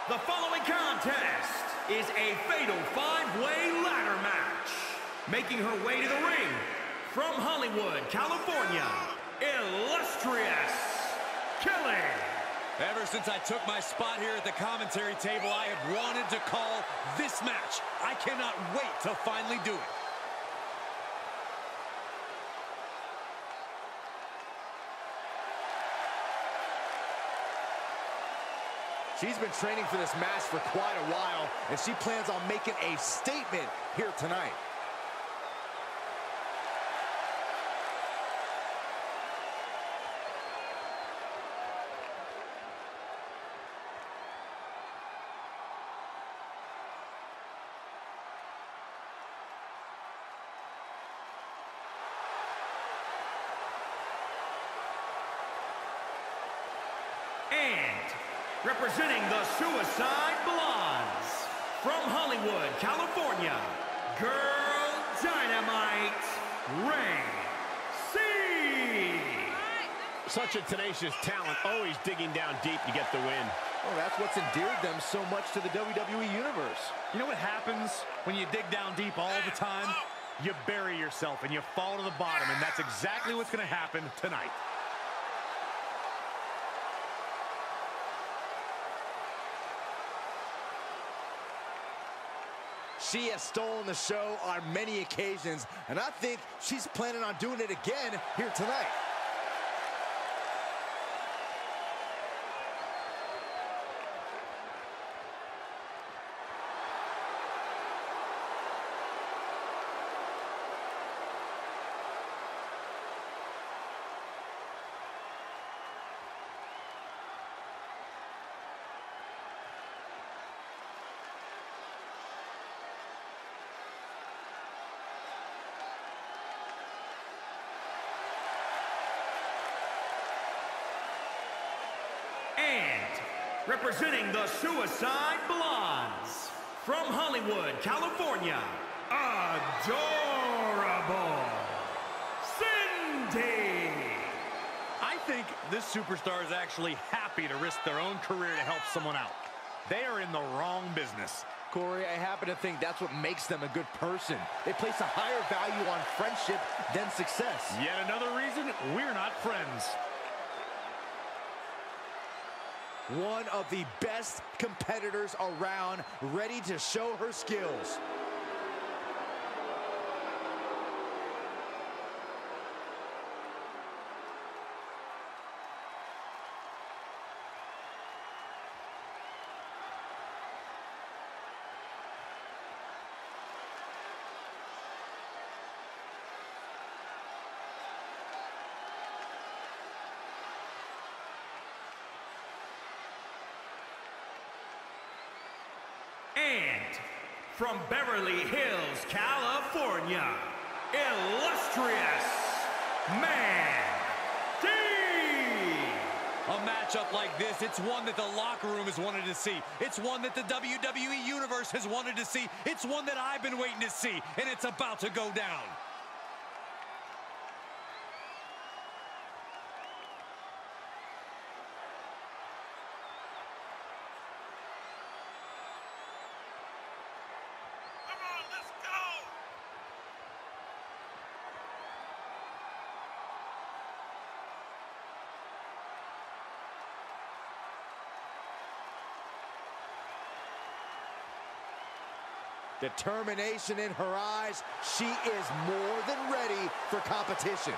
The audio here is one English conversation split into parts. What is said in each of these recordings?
The following contest is a fatal five-way ladder match. Making her way to the ring from Hollywood, California, illustrious Kelly. Ever since I took my spot here at the commentary table, I have wanted to call this match. I cannot wait to finally do it. She's been training for this match for quite a while, and she plans on making a statement here tonight. And representing the Suicide Blondes, from Hollywood, California, Girl Dynamite, Ray C. Such a tenacious talent, always digging down deep to get the win. Oh, that's what's endeared them so much to the WWE Universe. You know what happens when you dig down deep all the time? You bury yourself and you fall to the bottom, and that's exactly what's going to happen tonight. She has stolen the show on many occasions, and I think she's planning on doing it again here tonight. And representing the Suicide Blondes, from Hollywood, California, adorable Cindy. I think this superstar is actually happy to risk their own career to help someone out. They are in the wrong business. Corey, I happen to think that's what makes them a good person. They place a higher value on friendship than success. Yet another reason we're not friends. One of the best competitors around, ready to show her skills. And from Beverly Hills, California, illustrious Mandy. A matchup like this, it's one that the locker room has wanted to see. It's one that the WWE Universe has wanted to see. It's one that I've been waiting to see, and it's about to go down. Determination in her eyes. She is more than ready for competition.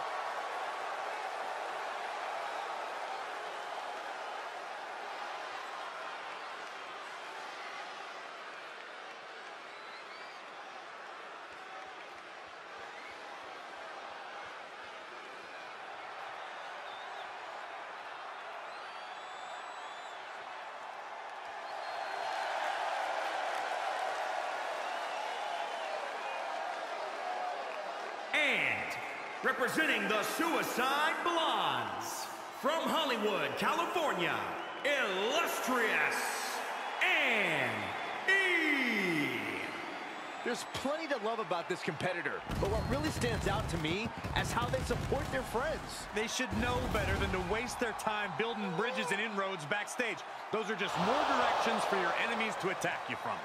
And representing the Suicide Blondes, from Hollywood, California, illustrious Anne E. There's plenty to love about this competitor, but what really stands out to me is how they support their friends. They should know better than to waste their time building bridges and inroads backstage. Those are just more directions for your enemies to attack you from.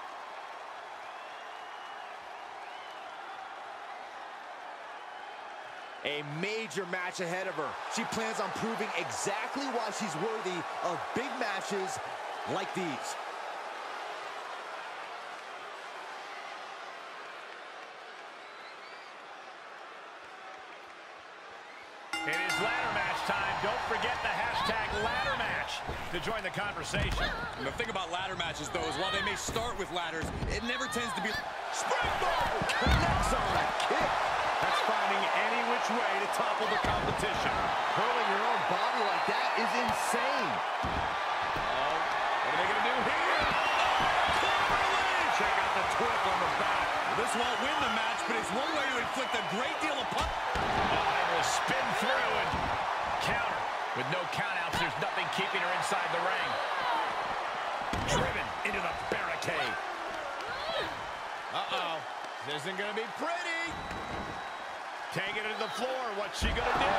A major match ahead of her. She plans on proving exactly why she's worthy of big matches like these. It is ladder match time. Don't forget the hashtag ladder match to join the conversation. And the thing about ladder matches, though, is while they may start with ladders, it never tends to be... Springboard! Connects on that kick. That's finding any which way to topple the competition. Hurling your own body like that is insane. What are they going to do here? Check out the twist on the back. This won't win the match, but it's one way to inflict a great deal of punch. Able to spin through and counter. With no countouts, there's nothing keeping her inside the ring. Driven into the barricade. Uh-oh. This isn't going to be pretty. Taking it to the floor. What's she going to do?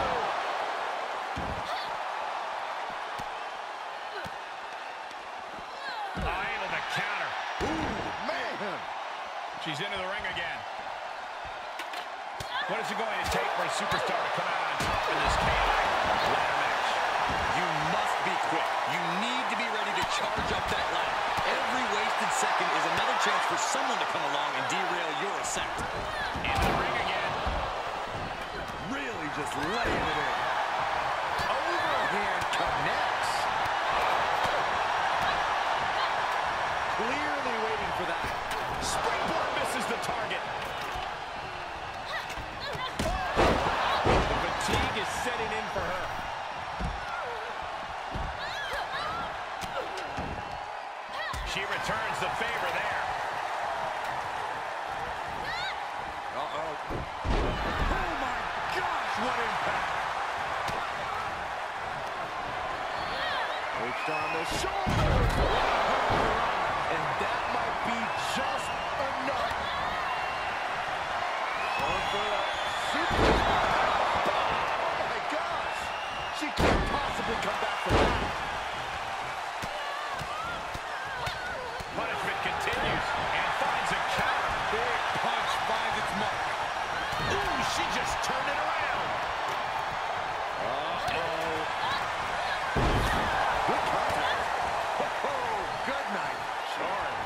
Able to counter. Ooh, man. She's into the ring again. What is it going to take for a superstar to come out on top in this chaotic ladder match? You must be quick. You need to be ready to charge up that ladder. Every wasted second is another chance for someone to come along and derail your ascent. Into the ring again. Really just laying it in. Overhand connects. Clearly waiting for that. Springboard misses the target. The fatigue is setting in for her. She returns the favor there. Uh-oh. Oh, my gosh, what impact. Reached on the shoulder. And that might be just enough. Going for the super. Oh, my gosh. She can't possibly come back from that. Punishment continues and finds a counter. Big punch finds its mark. Ooh, she just turned it around. Uh-oh. Good contact. Oh, good night. Sure.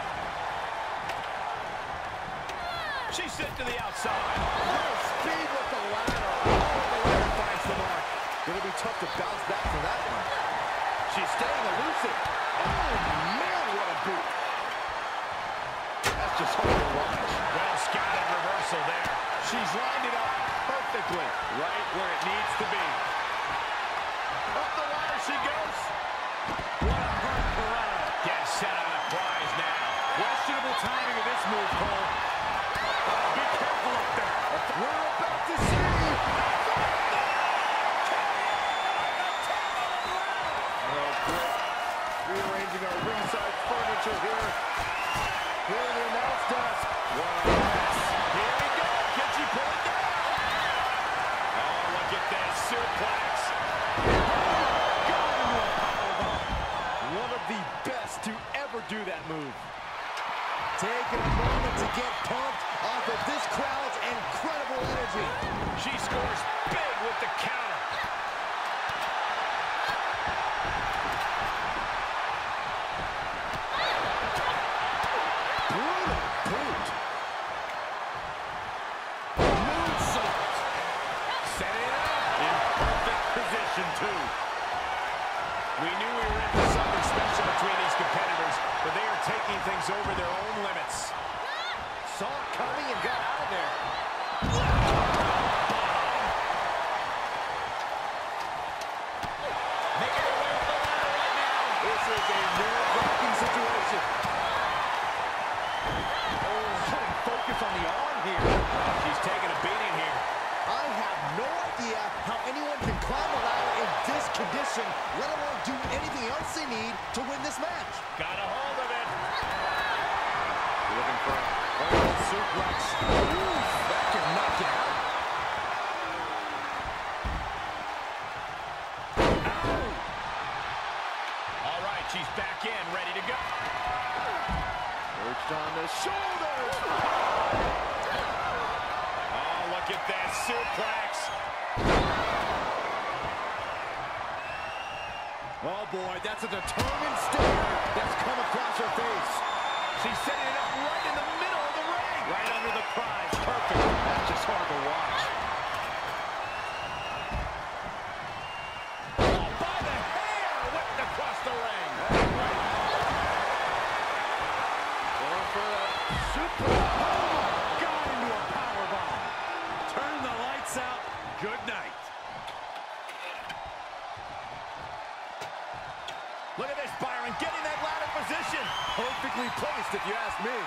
She's sent to the outside. Little speed with the ladder. Oh, the ladder finds the mark. It'll be tough to bounce back from that one. She's staying elusive. Oh, man, what a boot. That's just hard to watch. Well scouted reversal there. She's lined it up perfectly. Right where it needs to be. Up the ladder she goes. What a hard Corona. Gets set on a prize now. Questionable timing of this move, Cole. Be careful up there. We're about to see. Oh, great. Rearranging our ringside furniture here. Here in the announce desk. What a mess. Here we go. Can she pull it down? Oh, look at this suplex. Got into a powerbomb. One of the best to ever do that move. Taking a moment to get pumped off of this crowd's incredible energy. She scores big with the counter. Brutal boot. Moonsault. Setting it up in perfect position, too. We knew we were in for something special between these competitors, but they are taking things over their own limits. Saw it coming and got out of there. Making her way up the ladder right now. This is a nerve-wracking situation. Oh, putting focus on the arm here. She's taking a beating here. I have no idea how anyone can climb a ladder in this condition, let alone do anything else they need to win this match. Got suplex. Ooh, that can knock you out. All right, she's back in, ready to go. Perched on the shoulders. Oh, look at that suplex. Oh, boy, that's a determined stare that's come across her face. She's setting it up right in the middle of the ring. Right under the prize. Perfect. That's just hard to watch. Oh, by the hair, whipped across the ring. Right. Going for a suplex. Got into a powerbomb. Turn the lights out. Good night. Look at this, Byron, getting that ladder position. Perfectly placed, if you ask me.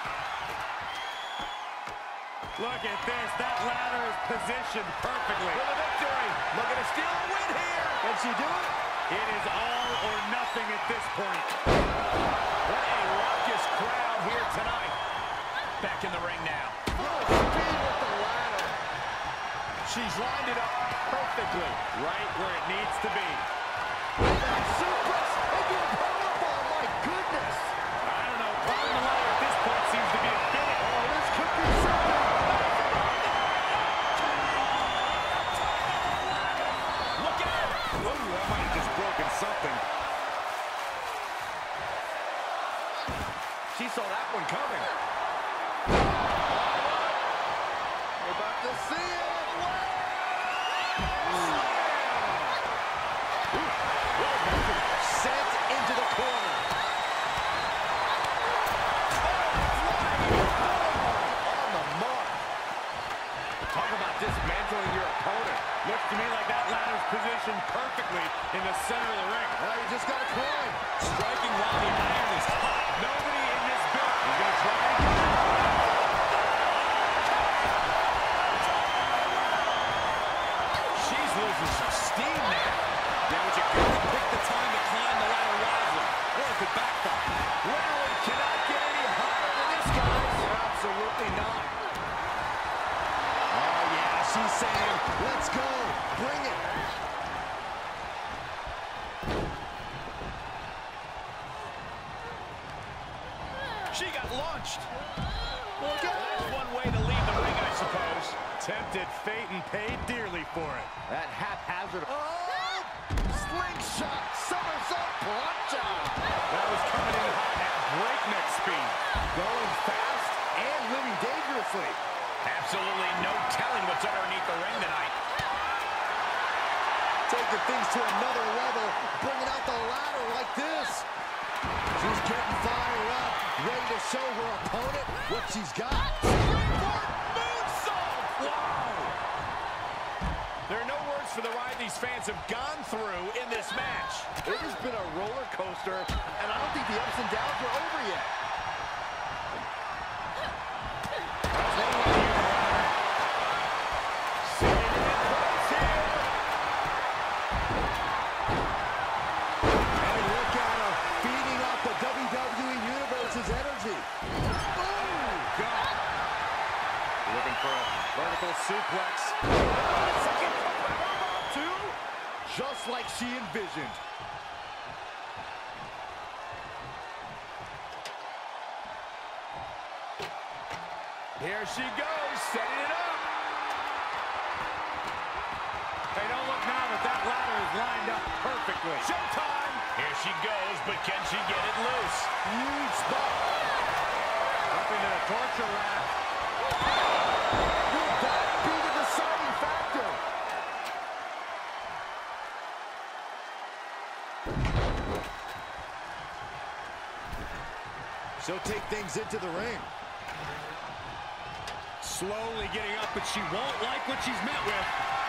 Look at this. That ladder is positioned perfectly. For the victory. Looking to steal a win here. Can she do it? It is all or nothing at this point. What a raucous crowd here tonight. Back in the ring now. Full speed with the ladder. She's lined it up perfectly. Right where it needs to be. That suplex into a powerbomb. My goodness. I don't know. Climbing the ladder at this point seems to be a bit. Oh, this could be something. Look out! Whoa, that might have just broken something. She saw that one coming. We're about to see it. Sent into the corner. On the mark. Talk about dismantling your opponent. Looks to me like that ladder's positioned perfectly in the center of the ring. Now you just got to climb. Striking while the iron is hot. Nobody in this building is going to try again. She's losing some steam now. Yeah, but you got to pick the time to climb the ladder wisely, or it could backfire. Literally cannot get any higher than this, guys. Absolutely not. Oh, yeah, she's saying, let's go. Bring it. She got launched. Look at That's it. one way to leave the ring, I suppose. Tempted fate and paid dearly for it. That haphazard. Oh, slingshot, somersault, plancha. That was coming in hot at breakneck speed. Going fast and living dangerously. Absolutely no telling what's underneath the ring tonight. Taking things to another level, bringing out the ladder like this. She's getting fired up, ready to show her opponent what she's got. Springboard moonsault! Wow! There are no words for the ride these fans have gone through in this match. It has been a roller coaster, and I don't think the ups and downs are over yet. That's one way to use the ladder. Setting it in place here. And look at her, feeding off the WWE Universe's energy. Oh, God. Looking for a vertical suplex. Second powerbomb, too. Just like she envisioned. Here she goes, setting it up. Hey, don't look now that that ladder is lined up perfectly. Showtime! Here she goes, but can she get it loose? Huge spot. Up into the torture rack. Will that be the deciding factor? She'll take things into the ring. Slowly getting up, but she won't like what she's met with.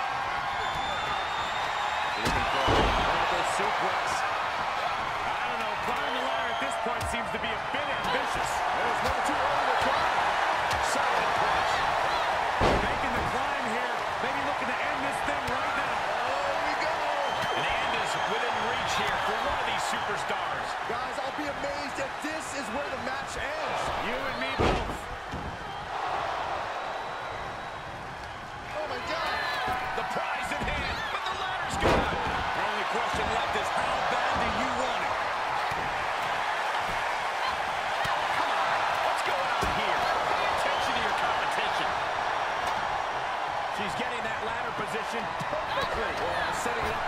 Looking for a vertical suplex. I don't know, climbing the ladder at this point seems to be a bit ambitious. It's never too early to try. Solid punch. Making the climb here, maybe looking to end this thing right now. There we go. And the end is within reach here for one of these superstars. Guys, I'll be amazed if this is where the match ends. You and me both.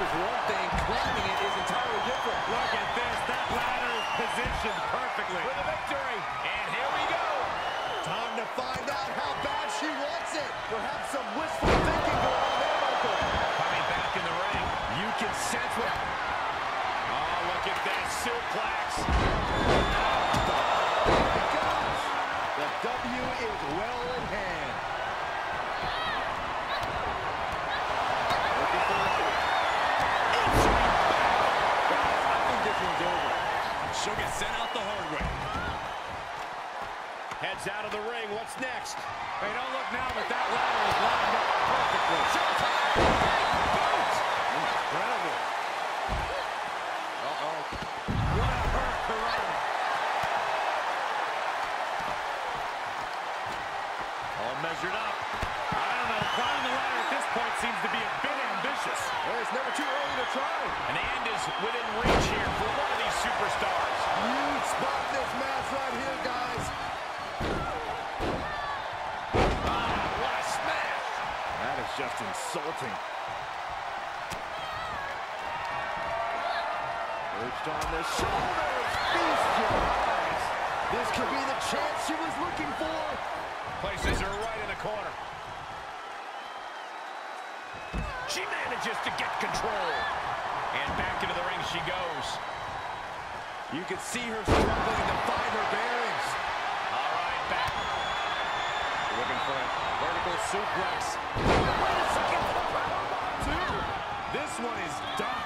is one thing, climbing it is entirely different. Look at this. That ladder is positioned perfectly. For the victory. And here we go. Time to find out how bad she wants it. Perhaps some wishful thinking going on there, Michael. Coming back in the ring. You can sense what... Oh, look at this. Suplex. Oh, my gosh. The W is well in hand. Looking for it. I think this one's over. She'll get sent out the hard way. Heads out of the ring. What's next? Hey, don't look now, but that ladder is lined up perfectly. Showtime! Boot! Incredible. Uh-oh. What a hurt Corona. All measured up. I don't know. Climbing the ladder at this point seems to be a bit ambitious. Well, it's never too early to try. And the end is within reach here for one of these superstars. Huge spot in this match right here, guys. What a smash. That is just insulting. Perched on the shoulders. Feast your eyes. This could be the chance she was looking for. Places her right in the corner. She manages to get control. And back into the ring she goes. You can see her struggling to find her bearings. All right, back. Looking for a vertical suplex. Wait a second. Two. This one is done.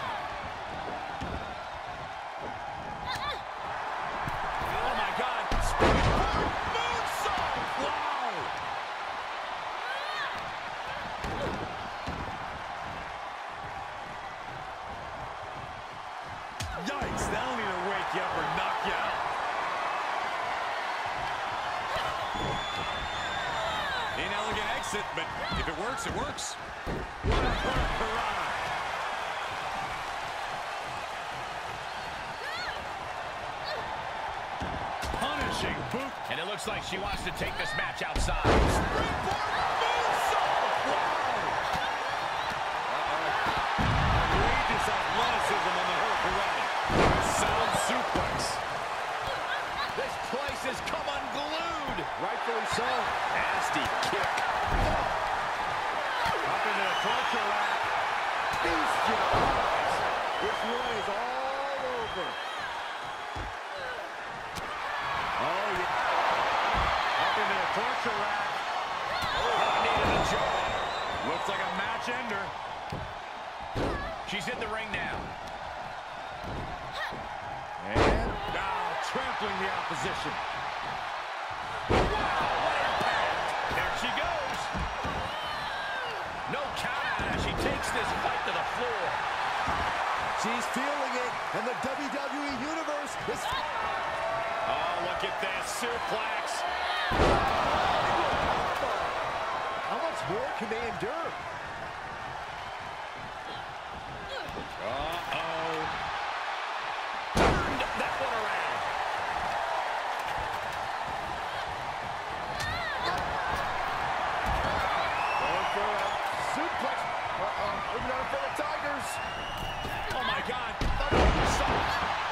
Oh, my God. Springboard moonsault. Wow. Yikes, that'll either wake you up or knock you out. Inelegant exit, but if it works, it works. What a hurrah. Punishing boot. And it looks like she wants to take this match outside. Springboard moonsault. Wow. Outrageous athleticism on the Hurricane. Sound suplex. This place has come unglued. Rightfully so. Nasty kick. Up into the torture rack. Feast your eyes. This one is all over. Oh, yeah. Up into the torture rack. Oh, needed a jaw. Looks like a match ender. She's in the ring now. And Now trampling the opposition. There she goes. No count out as she takes this fight to the floor. she's feeling it, and the WWE Universe is... Oh, look at this suplex. How much more can they endure? Uh-oh. Turned that one around. Going for a suplex. Looking out for the Tigers. Oh, my God. Thundersoft.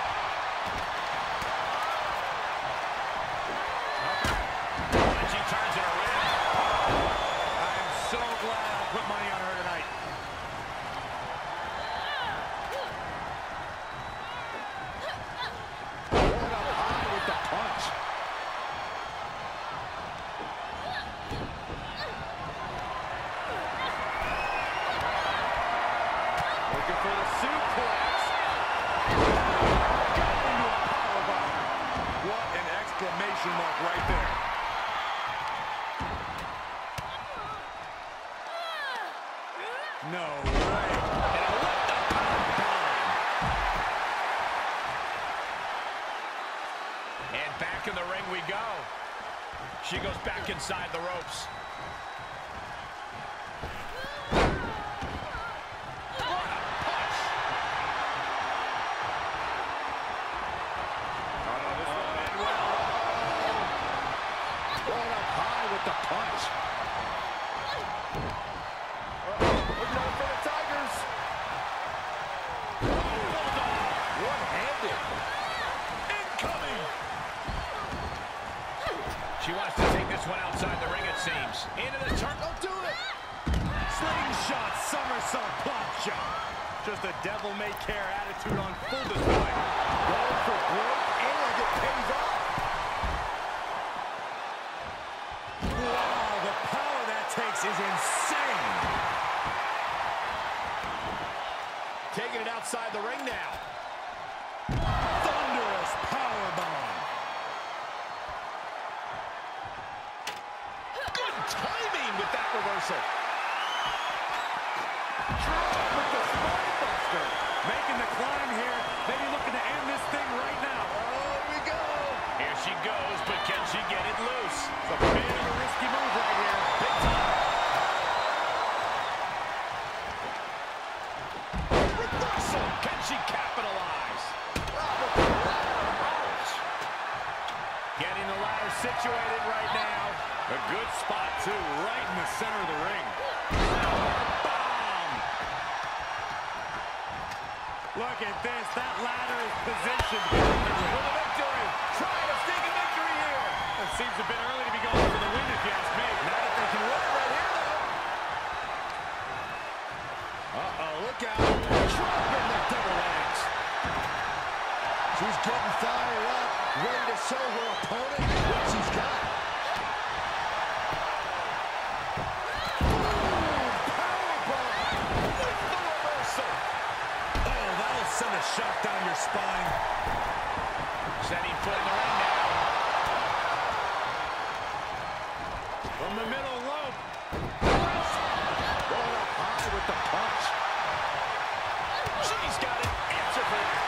And she turns it around. I am so glad I put money on her tonight. Going up high with the punch. Looking for the suplex. Got into a powerbomb. What an exclamation mark right there. No way. And back in the ring we go. She goes back inside the ropes. What a punch! And well. Going up high with the punch. Looking out for the Tigers. She wants to take this one outside the ring, it seems. Into the turn. Don't do it. Slingshot, somersault, pop shot. Just a devil-may-care attitude on full display. Going for broke, and it pays off. Wow, the power that takes is insane. Taking it outside the ring now. Thunderous powerbomb. Good timing with that reversal. With the spinebuster. Making the climb here. Maybe looking to end this thing right now. Oh, we go. Here she goes, but can she get it loose? It's a bit of a risky move right here. Big time. Reversal. Can she capitalize? Ouch. Getting the ladder situated right now. A good spot, too, right in the center of the ring. Bomb. Look at this. That ladder is positioned For perfectly. the victory. Trying to sneak a victory here. It seems a bit early to be going for the win, if you ask me. Not if they can win it right here, though. Uh-oh, look out. Dropping the double legs. She's getting fired up, ready to show her opponent what she's got. Send a shot down your spine. Setting foot in the ring now. From the middle rope. Going up high with the punch. She's got an answer for that.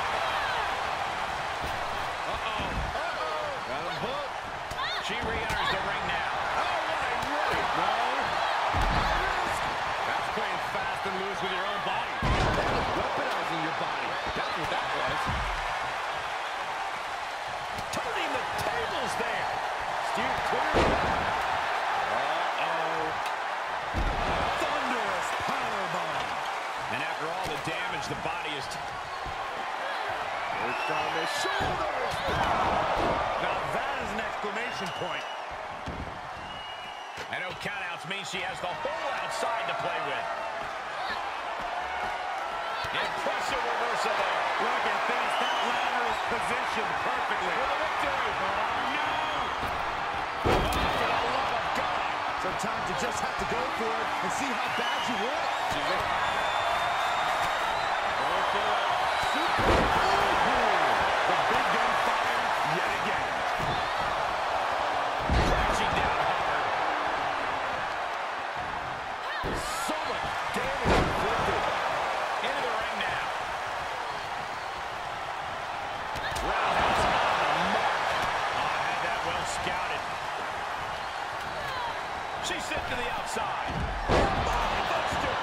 Got him hooked. She re-enters the ring now. Oh, what a right. No. That's playing fast and loose with your own body. That was weaponizing your body. That's what that was. Turning the tables there. Steer clear. Thunderous powerbomb. And after all the damage, the body is... Worked on the shoulders. Now that is an exclamation point. And no countouts means she has the whole outside to play with. Impressive reversal there. Look at this. That ladder is positioned perfectly. For the victory. Oh, no. Oh, for the love of God. Sometimes you just have to go for it and see how bad you want it. Going for it. The big gun fired yet again. Crashing down hard. So much damage inflicted. Into the ring now. Roundhouse on the mark. Oh, had that well scouted. She's sent to the outside. Buster.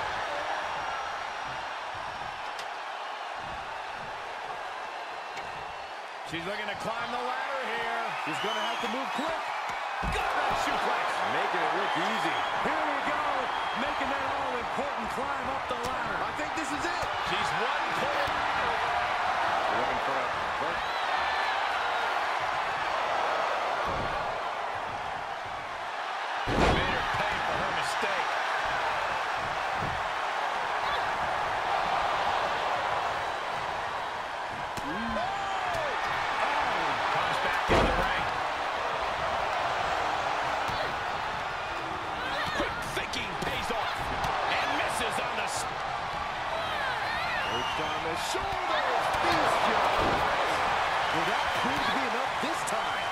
She's looking to climb the ladder here. She's going to have to move quick. Got that suplex. Making it look easy. Here we go. Making that all-important climb up the ladder. I think this is it. She's one clear. Looking for a hook. Made her pay for her mistake. Comes back in the ring. Quick thinking pays off. And misses on the... Worked on the shoulders. Beast. Will that prove to be enough this time?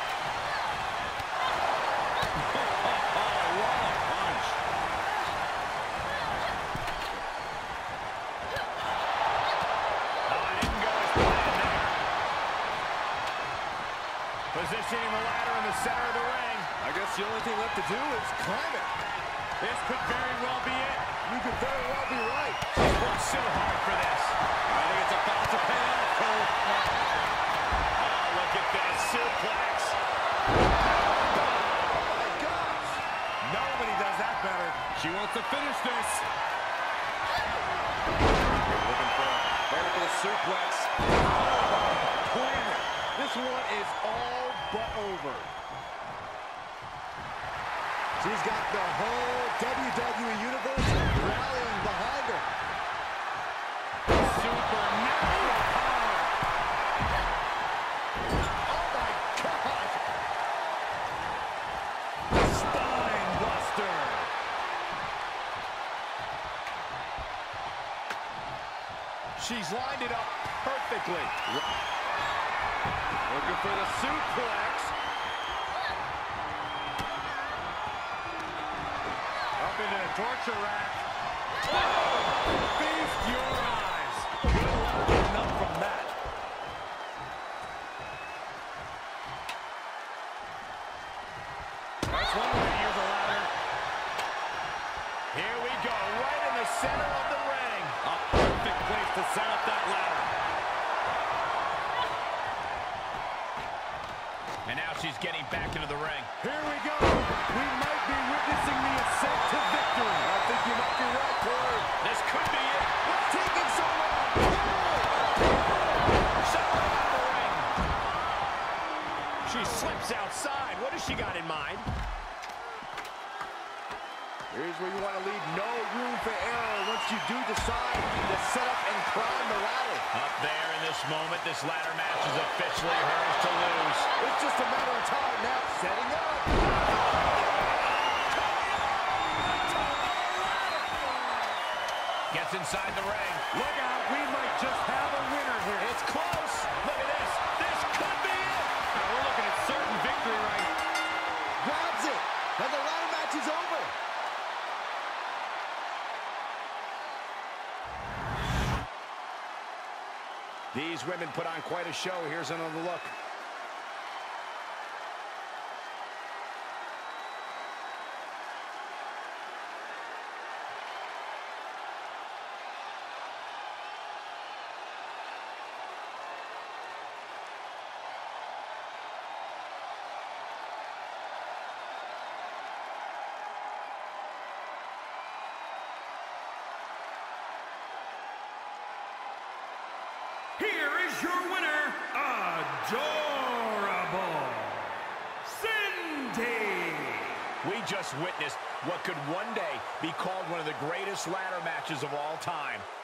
What a punch. Oh, it didn't go as planned there. Positioning the ladder in the center of the ring. I guess the only thing left to do is climb it. This could very well be it. You could very well be right. She's worked so hard for this. I think it's about to pay off, Cole. Oh, look at this suplex. Oh, my gosh. Nobody does that better. She wants to finish this. Looking for a vertical suplex. Planner. This one is all but over. She's got the whole WWE Universe rallying behind her. Super natural power. Oh, my God. Spine buster. She's lined it up perfectly. Looking for the suplex. Up into the torture rack. Oh! Feast your eyes. Good luck getting up from that. That's one way to use a ladder. Here we go, right in the center of the ring. A perfect place to set up that ladder. And now she's getting back into the ring. Here we go. We might be witnessing the ascent to victory. I think you might be right, Corey. This could be it. What's taking so long? Shot right out of the ring. She slips outside. What has she got in mind? Here's where you want to leave no room for error once you do decide to set up and climb the ladder. Up there in this moment, this ladder match is officially hers to lose. It's just a matter of time now. Setting up. Gets inside the ring. Look out, we might just have a winner here. It's close. Look at this. This could be it. Now we're looking at certain victory right now. Grabs it. And the ladder match is over. These women put on quite a show. Here's another look. Here is your winner, Adorable Cindy. We just witnessed what could one day be called one of the greatest ladder matches of all time.